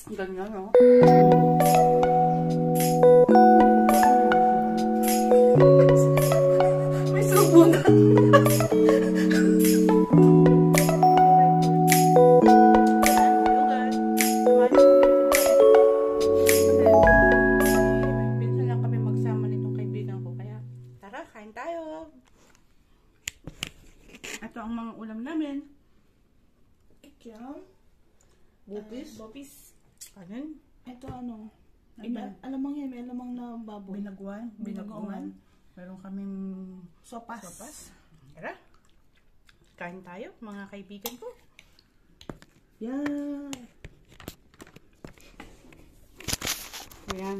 Ganyan, no? May subo na. Minsan lang kami magsama nitong kaibigan ko. Kaya, tara, kain tayo. Ito ang mga ulam namin. Ikyam. Bupis. Bopis. Kanin. Ito ano? Ano? Alamang yan. May alamang na baboy. Binaguan. Binaguan. Meron kaming Sopas. sopas. Tara. Kain tayo, mga kaibigan ko. Yan. Ayan.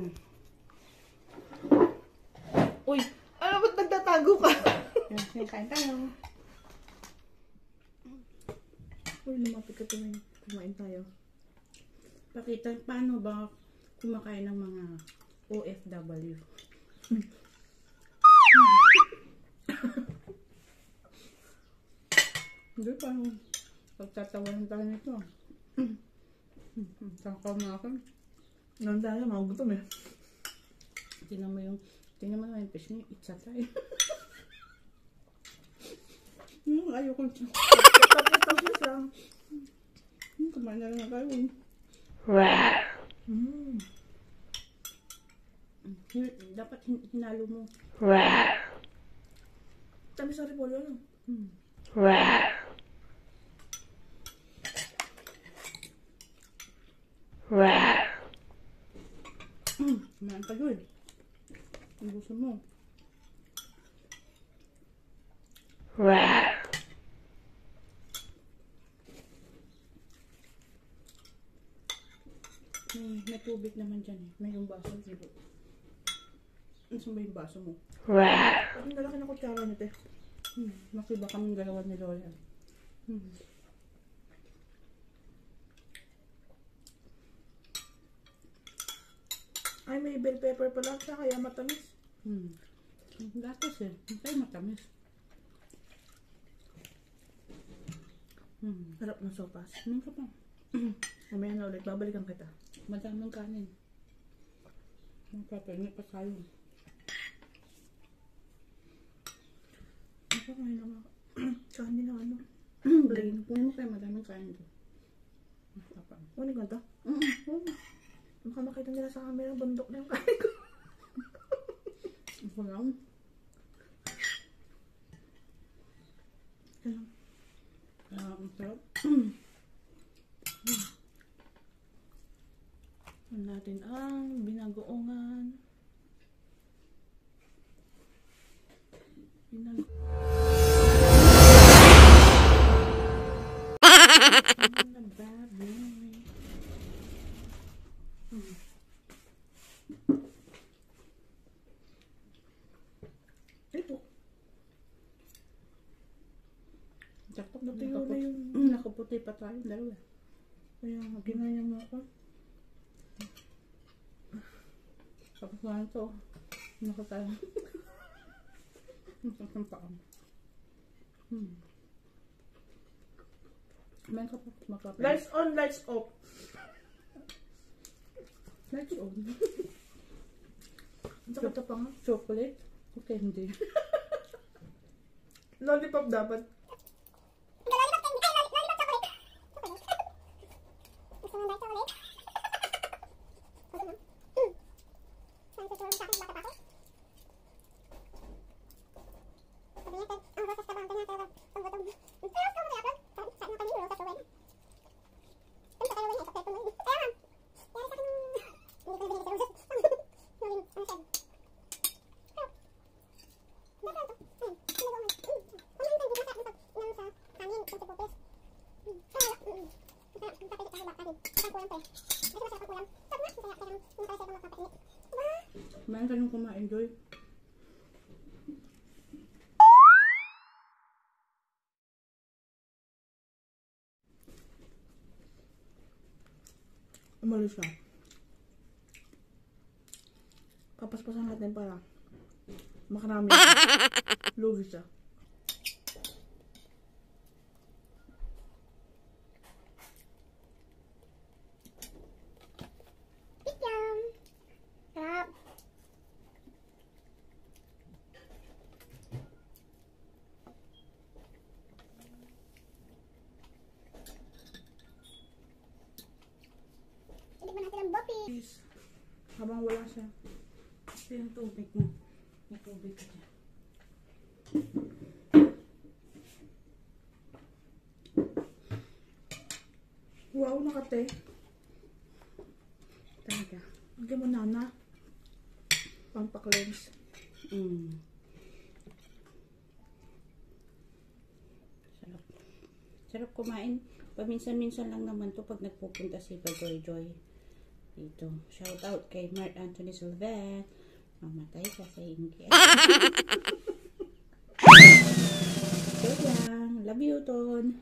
Uy! Ano ba't nagtatago ka? Yan, kain tayo. Uy, lumapit ka tuwing kumain tayo. Pakita, paano ba kumakain ng mga OFW? Hindi, paano pagtatawanan tayo nito? Saka na ako. Ngayon tayo, magugutom eh. Tingnan mo yung fish niya, itsa tayo. Ayoko siya. Tapos siya. Kumain na lang tayo. Dapat hinalo mo. Tamis sa repolyo, ano? Kumain ka doon. Ang gusto mo. May tubig naman dyan eh. May yung baso. Saan ba yung baso mo? Ang lalaki na kutsara nito eh. Makiba kaming dalawa ni Lola. Ay, may bell pepper pala siya, kaya matamis. Gatas eh. Hindi tayo matamis. Harap ng sopas. Ano ka pa? Mamaya na ulit, babalikan kita. Madaming kanin. Magpapainit pa tayo. Ako kain na mga kanin na ano. Plain. Puno kayo madaming kanin to. Kunin ko ito. Baka makita nila sa camera, bundok na yung kain ko. Ito lang. Alam. Ang sarap. Natin ang binagoongan. Ito. Sakto. Natuyo na yung... Nakaputi pa tayo. Dalawa. Kaya ginaya mo ako. Tapos nga ito. Nakatayo. Ang paam. May ka pa. Makapit. Lights on, lights off. Lights on. Ang sakit pa nga. Chocolate? Okay, hindi. Lollipop dapat. Kumain ka nung kumain, Joy. Umalis siya. Kapaspasan natin para makarami. Lugi siya. cheese. Habang wala siya. Ito yung tubig mo. May tubig ka dyan. Wow, nakate. Talaga. Lagyan mo nana. Pampaklens. Sarap. Sarap kumain. Paminsan-minsan lang naman to pag nagpupunta si Bagoy Joy. Dito. Shout out kay Mark Anthony Silvet. Mamatay ka sa inggit. Joke lang. Love you, Ton.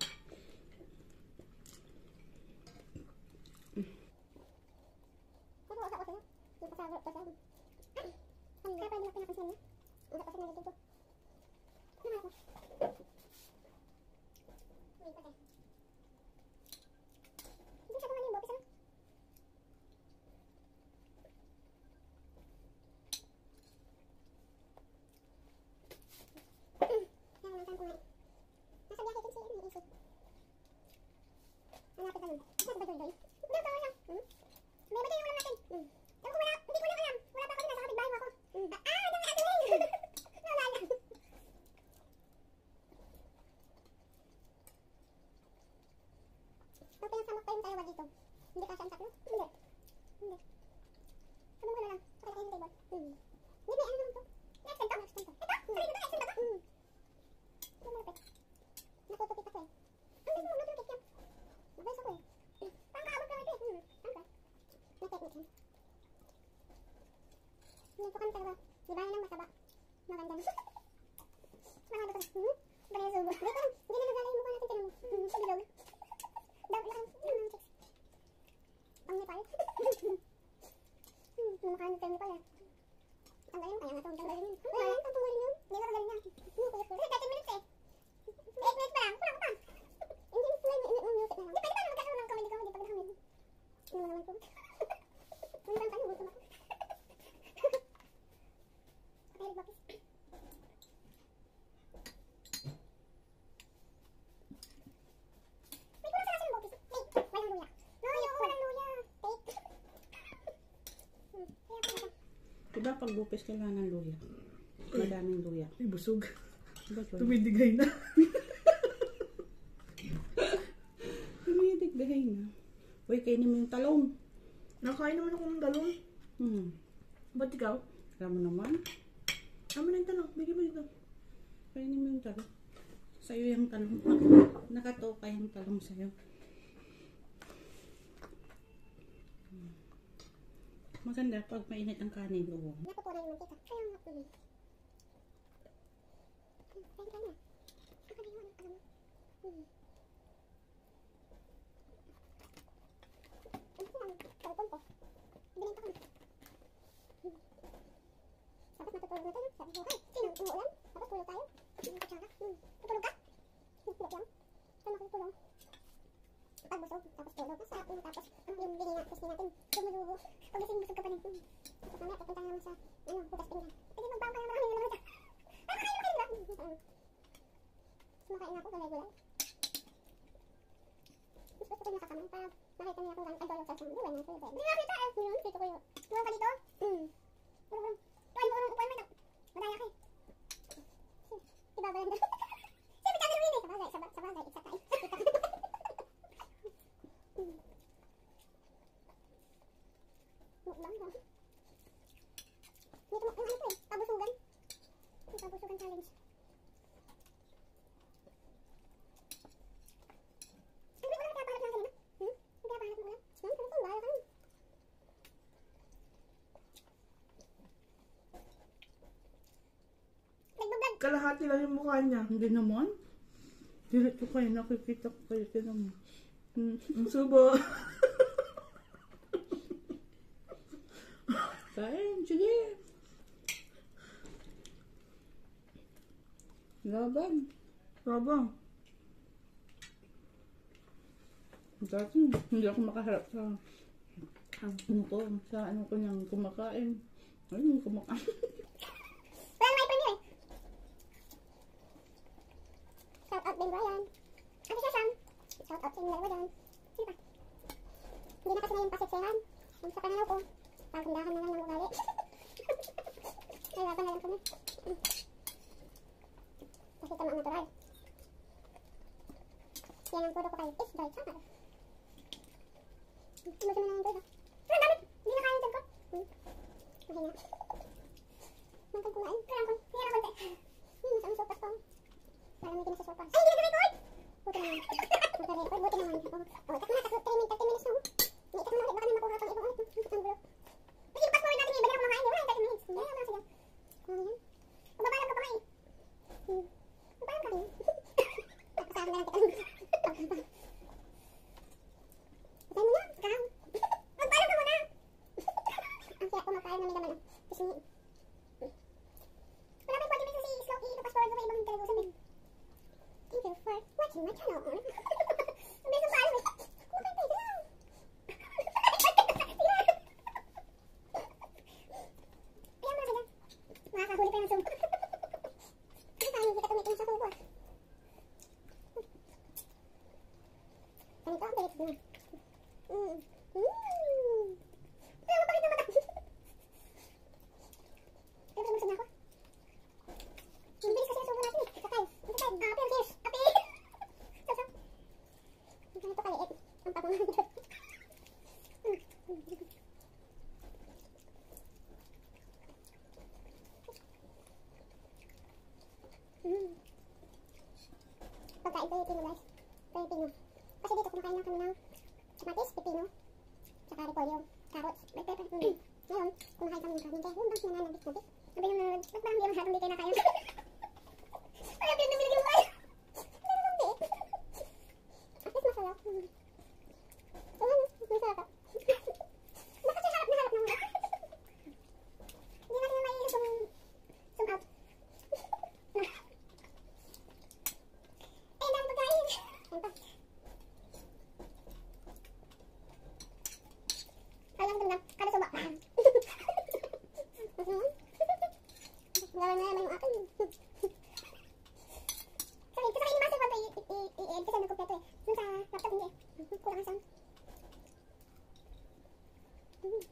Diba pag bupis kailangan ng luya? Madaming luya. Ay, busog. Diba, Joy? Tumidigay na. Tumidigay na. Uy, kainin mo yung talong. Nakain naman ako ng talong. Ba't ikaw? Alam mo naman. Tama na yung talong. Bigyan mo dito. Kainin mo yung talong. Sa'yo yung talong. Nakatoka yung talong sa'yo. Maganda pag mainit ang kanin. Oo. Napupunan yung mantika. Kaya nga. Kain ka na. Nakaliwan ang alam mo. Ano ko lang? Kalpon ko. Bilang ka kami. Tapos matutulog na tayo. Sabi ko, sino umuulan? Tapos tulog tayo. Katsaka. Tutulog ka? Hindi lang. Saan makikitulog? Pagbusog. Tapos tulog. Masarap mo. Tapos yung bigay na gusto natin. Lumulubo. Pagising busog ka pa rin. Tapos mamaya pupunta naman sa butas pinga. Pwede magbaon ka na marami yung laman. Nakakain ba? Kumakain ako, gulay-gulay. Mas gusto ko yung nakakamay para makita niya kung gano'ng adolog sa siyang buwan ng silver. Hindi nakita eh. Yun, dito ko yun. Tuwan ka dito? Urong. Tuwan mo ito. Madaya ka eh. Ibabalan doon. Siyempre kami rin eh. Sabagay, isa tayo. Mukbang ba? Dito mo, ano to eh? Pabusugan. Pabusugan challenge. Hindi ko lang kaya pahanap ng kanina. Hindi kaya pahanap mo lang. Ano ba? Bahala ka nun. Nagbablog. Kalahati lang yung mukha niya. Hindi naman. Diretso kayo. Nakikita ko kayo. Tinan mo. Ang subo. Kain. Sige. Laban. Rabang. Dati, hindi ako makaharap sa ano ko, sa ano ko niyang kumakain. Ayun, kumakain. Wala naman ipon eh. Shout out Ben Brian. Ate Sasam. Shout out sa inyo dalawa dyan. Sino pa? Hindi na kasi na yung pasetsehan. Sa pananaw ko, pagandahan na lang ng ugali. Ay, laban na lang kami. Kasi tama ang natural. Yan ang puro ko kayo. Is dry summer. Gusto mo na ng dry ha? Pero ang dami! Hindi na kaya yung dyan ko. Okay na. Mangkang kumain. Kailangan ko. Kaya naman tayo. Masama sopas pa. Parang may sa sopas. Ay, hindi nag-record! Buti naman. Nag-record. Buti naman. O, tak mo na. 30 minutes na. Naitak mo na ulit. Baka may makuha pang ibang ulit. Ang gulo. Kasi fast forward natin yung iba na kumakain. Wala, 30 minutes. Hindi, wala sila. Ano yan? Mababalag ka pa nga eh. Mababalag ka rin. Pasahan na lang kita. Patay mo na. Ikaw. Magbalag ka muna. Ang siya kumakain na may laman. Pisingin. Wala pa yung 40 minutes si Slow. I-fast forward ko pa ibang talagusan din. Thank you for watching my channel. Ang beso pa alam eh. Kumakain tayo lang. Kaya mo na sila. Makakahuli pa yung zoom. Kasi tayo hindi ka tumiting sa tubo. Ganito ang pilit mo. Kaya mo bakit na mata? Pero busog na ako. Ang bilis kasi ang subo natin eh. Sakay. Pero cheers. Api. Sasaw. Ganito kaliit. Ang papangalan dito. Pagkain Pilipino guys. Pilipino. Kasi dito kumakain lang kami ng kamatis, pipino, saka repolyo, carrots, bell pepper. Ngayon, kumakain kami ng kanin. Kaya yung bang nananabit-nabit. Sabi nung nanonood, ba't parang di ang hatong di kayo na kayo? Kaya pinamili yung kayo. Ano naman di? At least masarap. Masarap. Bakit siya harap na harap naman? Hindi natin na maiilis yung zoom out. Eh, dami pagkain. Ayun pa. Alam ko na, kada suba. Wala na naman yung akin. Sorry, kasi ini master ko i-edit kasi nagkumpleto eh. Yung sa laptop hindi eh. Kulang ang sound.